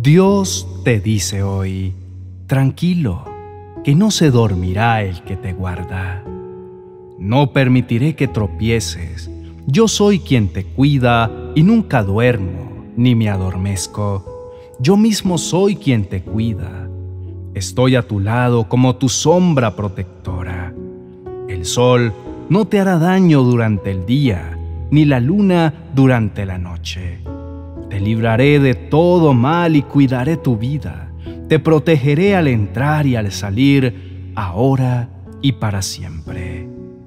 Dios te dice hoy, tranquilo, que no se dormirá el que te guarda. No permitiré que tropieces, yo soy quien te cuida y nunca duermo ni me adormezco. Yo mismo soy quien te cuida. Estoy a tu lado como tu sombra protectora. El sol no te hará daño durante el día, ni la luna durante la noche. Te libraré de todo mal y cuidaré tu vida. Te protegeré al entrar y al salir, ahora y para siempre.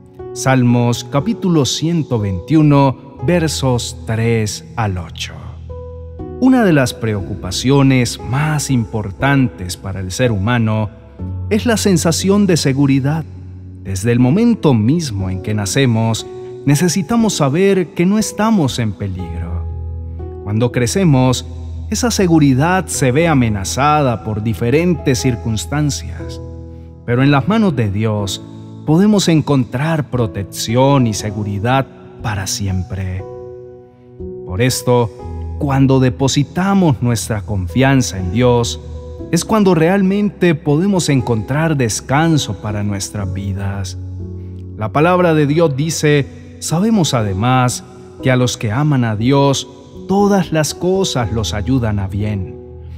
Salmos capítulo 121, versos 3 al 8. Una de las preocupaciones más importantes para el ser humano es la sensación de seguridad. Desde el momento mismo en que nacemos, necesitamos saber que no estamos en peligro. Cuando crecemos, esa seguridad se ve amenazada por diferentes circunstancias. Pero en las manos de Dios podemos encontrar protección y seguridad para siempre. Por esto, cuando depositamos nuestra confianza en Dios, es cuando realmente podemos encontrar descanso para nuestras vidas. La palabra de Dios dice: sabemos además que a los que aman a Dios, todas las cosas los ayudan a bien.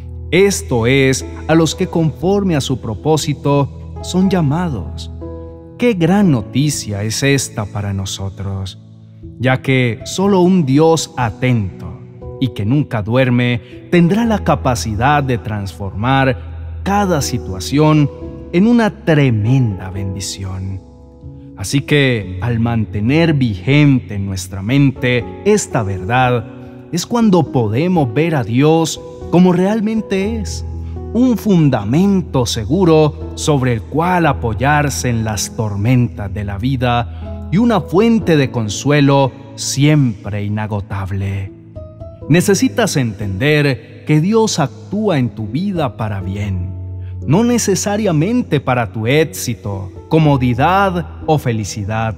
Esto es, a los que conforme a su propósito son llamados. ¡Qué gran noticia es esta para nosotros! Ya que solo un Dios atento y que nunca duerme tendrá la capacidad de transformar cada situación en una tremenda bendición. Así que, al mantener vigente en nuestra mente esta verdad, es cuando podemos ver a Dios como realmente es, un fundamento seguro sobre el cual apoyarse en las tormentas de la vida y una fuente de consuelo siempre inagotable. Necesitas entender que Dios actúa en tu vida para bien, no necesariamente para tu éxito, comodidad o felicidad,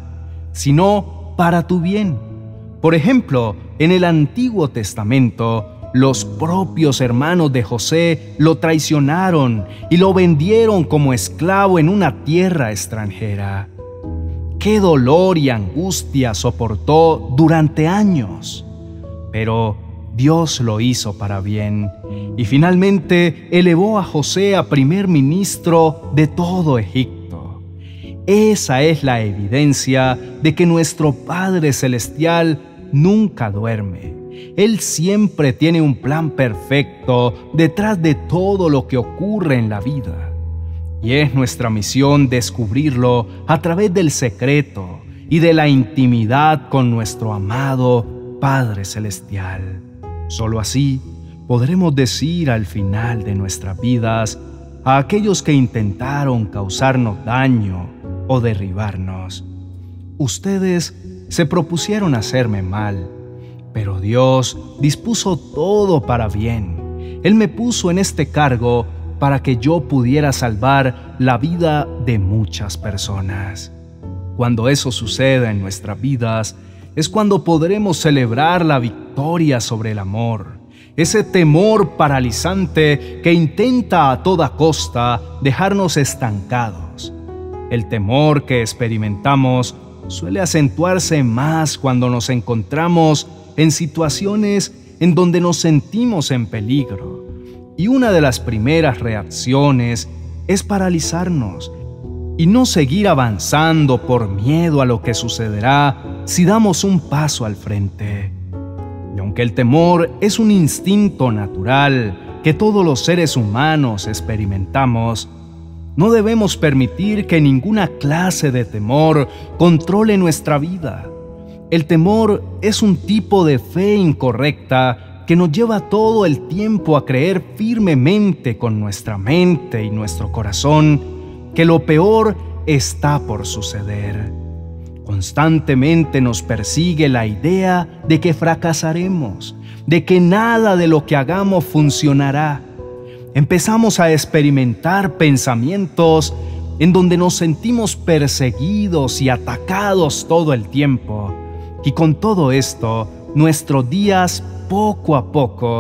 sino para tu bien. Por ejemplo, en el Antiguo Testamento, los propios hermanos de José lo traicionaron y lo vendieron como esclavo en una tierra extranjera. ¡Qué dolor y angustia soportó durante años! Pero Dios lo hizo para bien y finalmente elevó a José a primer ministro de todo Egipto. Esa es la evidencia de que nuestro Padre Celestial nunca duerme. Él siempre tiene un plan perfecto detrás de todo lo que ocurre en la vida. Y es nuestra misión descubrirlo a través del secreto y de la intimidad con nuestro amado Padre Celestial. Solo así podremos decir al final de nuestras vidas a aquellos que intentaron causarnos daño o derribarnos: ustedes se propusieron hacerme mal, pero Dios dispuso todo para bien. Él me puso en este cargo para que yo pudiera salvar la vida de muchas personas. Cuando eso suceda en nuestras vidas, es cuando podremos celebrar la victoria sobre el amor, ese temor paralizante que intenta a toda costa dejarnos estancados. El temor que experimentamos suele acentuarse más cuando nos encontramos en situaciones en donde nos sentimos en peligro. Y una de las primeras reacciones es paralizarnos y no seguir avanzando por miedo a lo que sucederá si damos un paso al frente. Y aunque el temor es un instinto natural que todos los seres humanos experimentamos, no debemos permitir que ninguna clase de temor controle nuestra vida. El temor es un tipo de fe incorrecta que nos lleva todo el tiempo a creer firmemente con nuestra mente y nuestro corazón que lo peor está por suceder. Constantemente nos persigue la idea de que fracasaremos, de que nada de lo que hagamos funcionará. Empezamos a experimentar pensamientos en donde nos sentimos perseguidos y atacados todo el tiempo. Y con todo esto, nuestros días poco a poco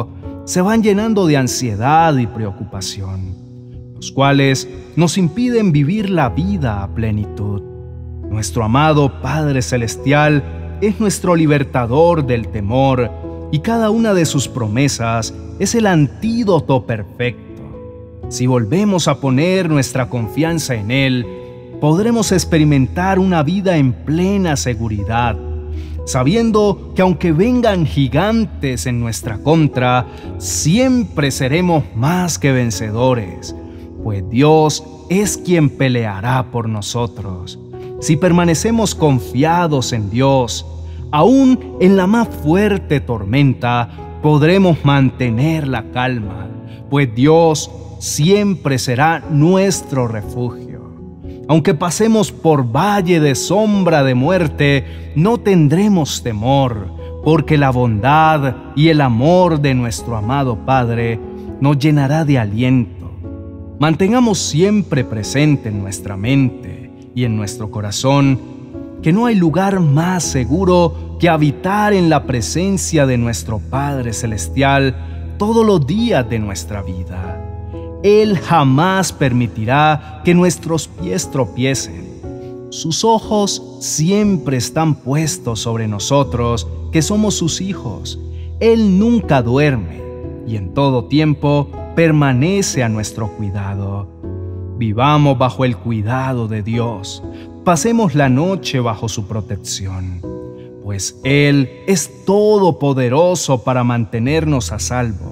se van llenando de ansiedad y preocupación, los cuales nos impiden vivir la vida a plenitud. Nuestro amado Padre Celestial es nuestro libertador del temor y cada una de sus promesas es el antídoto perfecto. Si volvemos a poner nuestra confianza en Él, podremos experimentar una vida en plena seguridad, sabiendo que aunque vengan gigantes en nuestra contra, siempre seremos más que vencedores, pues Dios es quien peleará por nosotros. Si permanecemos confiados en Dios, aún en la más fuerte tormenta, podremos mantener la calma, pues Dios siempre será nuestro refugio. Aunque pasemos por valle de sombra de muerte, no tendremos temor, porque la bondad y el amor de nuestro amado Padre nos llenará de aliento. Mantengamos siempre presente en nuestra mente y en nuestro corazón que no hay lugar más seguro que habitar en la presencia de nuestro Padre Celestial todos los días de nuestra vida. Él jamás permitirá que nuestros pies tropiecen. Sus ojos siempre están puestos sobre nosotros, que somos sus hijos. Él nunca duerme y en todo tiempo permanece a nuestro cuidado. Vivamos bajo el cuidado de Dios. Pasemos la noche bajo su protección, pues Él es todopoderoso para mantenernos a salvo.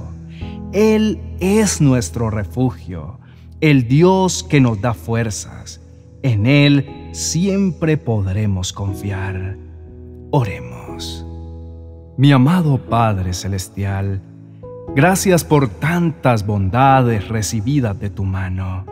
Él es nuestro refugio, el Dios que nos da fuerzas. En Él siempre podremos confiar. Oremos. Mi amado Padre Celestial, gracias por tantas bondades recibidas de tu mano.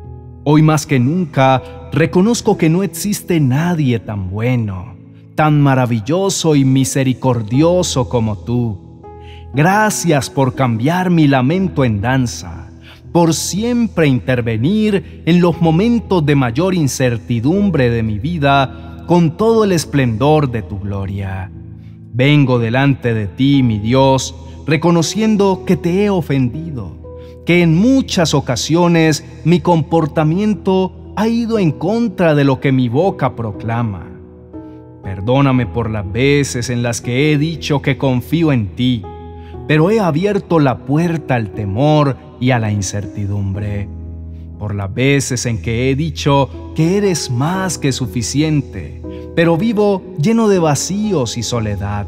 Hoy más que nunca reconozco que no existe nadie tan bueno, tan maravilloso y misericordioso como tú. Gracias por cambiar mi lamento en danza, por siempre intervenir en los momentos de mayor incertidumbre de mi vida con todo el esplendor de tu gloria. Vengo delante de ti, mi Dios, reconociendo que te he ofendido, que en muchas ocasiones mi comportamiento ha ido en contra de lo que mi boca proclama. Perdóname por las veces en las que he dicho que confío en ti, pero he abierto la puerta al temor y a la incertidumbre. Por las veces en que he dicho que eres más que suficiente, pero vivo lleno de vacíos y soledad,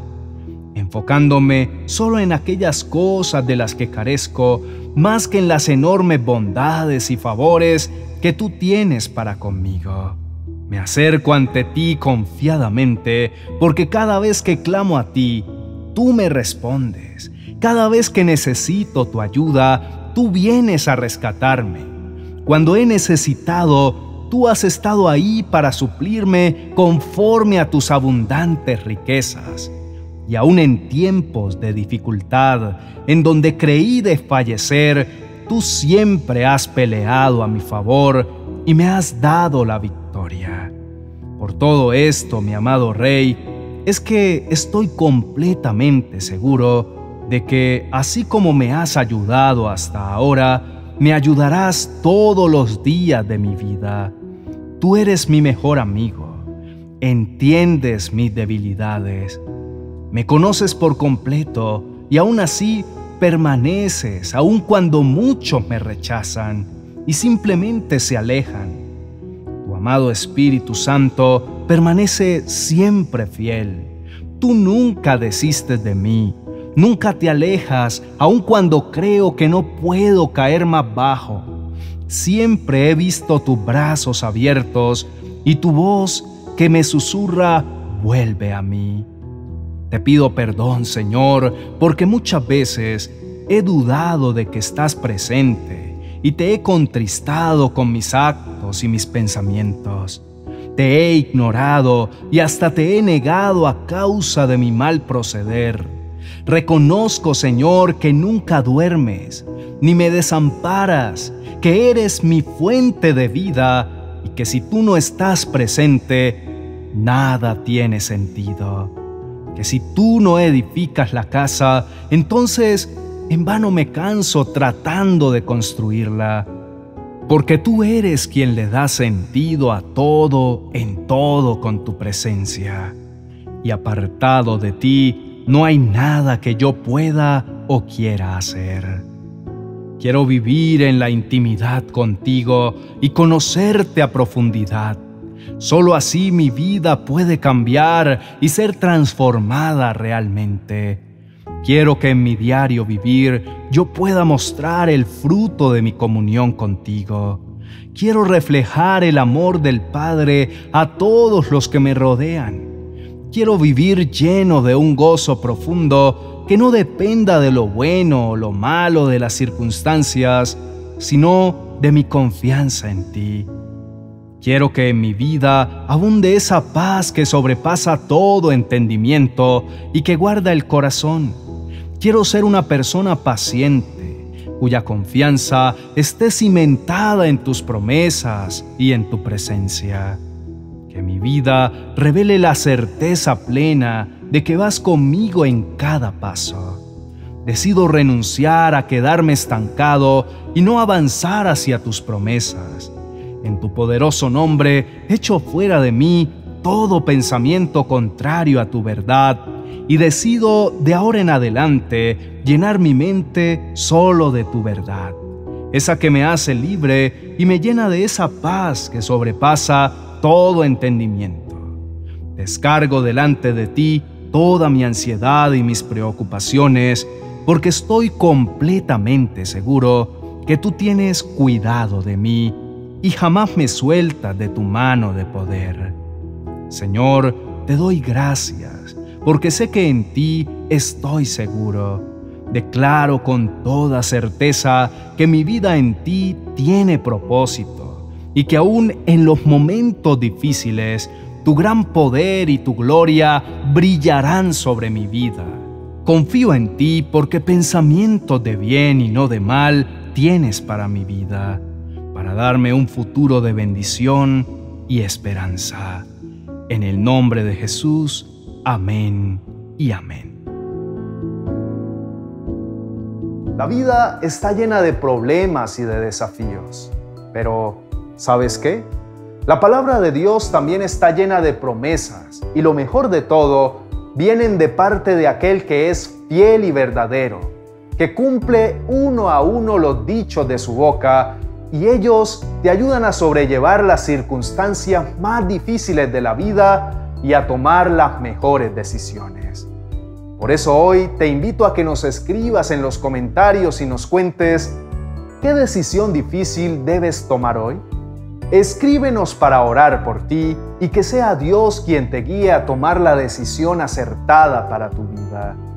enfocándome solo en aquellas cosas de las que carezco, más que en las enormes bondades y favores que tú tienes para conmigo. Me acerco ante ti confiadamente, porque cada vez que clamo a ti, tú me respondes. Cada vez que necesito tu ayuda, tú vienes a rescatarme. Cuando he necesitado, tú has estado ahí para suplirme conforme a tus abundantes riquezas. Y aún en tiempos de dificultad, en donde creí desfallecer, tú siempre has peleado a mi favor y me has dado la victoria. Por todo esto, mi amado Rey, es que estoy completamente seguro de que, así como me has ayudado hasta ahora, me ayudarás todos los días de mi vida. Tú eres mi mejor amigo, entiendes mis debilidades, me conoces por completo y aún así permaneces, aun cuando muchos me rechazan y simplemente se alejan. Tu amado Espíritu Santo permanece siempre fiel. Tú nunca desistes de mí, nunca te alejas, aun cuando creo que no puedo caer más bajo. Siempre he visto tus brazos abiertos y tu voz que me susurra, vuelve a mí. Te pido perdón, Señor, porque muchas veces he dudado de que estás presente y te he contristado con mis actos y mis pensamientos. Te he ignorado y hasta te he negado a causa de mi mal proceder. Reconozco, Señor, que nunca duermes, ni me desamparas, que eres mi fuente de vida y que si tú no estás presente, nada tiene sentido. Que si tú no edificas la casa, entonces en vano me canso tratando de construirla, porque tú eres quien le da sentido a todo en todo con tu presencia. Y apartado de ti, no hay nada que yo pueda o quiera hacer. Quiero vivir en la intimidad contigo y conocerte a profundidad. Solo así mi vida puede cambiar y ser transformada realmente. Quiero que en mi diario vivir yo pueda mostrar el fruto de mi comunión contigo. Quiero reflejar el amor del Padre a todos los que me rodean. Quiero vivir lleno de un gozo profundo que no dependa de lo bueno o lo malo de las circunstancias, sino de mi confianza en ti. Quiero que en mi vida abunde esa paz que sobrepasa todo entendimiento y que guarda el corazón. Quiero ser una persona paciente, cuya confianza esté cimentada en tus promesas y en tu presencia. Que mi vida revele la certeza plena de que vas conmigo en cada paso. Decido renunciar a quedarme estancado y no avanzar hacia tus promesas. En tu poderoso nombre, echo fuera de mí todo pensamiento contrario a tu verdad y decido de ahora en adelante llenar mi mente solo de tu verdad, esa que me hace libre y me llena de esa paz que sobrepasa todo entendimiento. Descargo delante de ti toda mi ansiedad y mis preocupaciones, porque estoy completamente seguro que tú tienes cuidado de mí y jamás me sueltas de tu mano de poder. Señor, te doy gracias, porque sé que en ti estoy seguro. Declaro con toda certeza que mi vida en ti tiene propósito y que aún en los momentos difíciles, tu gran poder y tu gloria brillarán sobre mi vida. Confío en ti porque pensamientos de bien y no de mal tienes para mi vida, para darme un futuro de bendición y esperanza. En el nombre de Jesús, amén y amén. La vida está llena de problemas y de desafíos, pero ¿sabes qué? La palabra de Dios también está llena de promesas, y lo mejor de todo, vienen de parte de aquel que es fiel y verdadero, que cumple uno a uno los dichos de su boca, y ellos te ayudan a sobrellevar las circunstancias más difíciles de la vida y a tomar las mejores decisiones. Por eso hoy te invito a que nos escribas en los comentarios y nos cuentes ¿qué decisión difícil debes tomar hoy? Escríbenos para orar por ti y que sea Dios quien te guíe a tomar la decisión acertada para tu vida.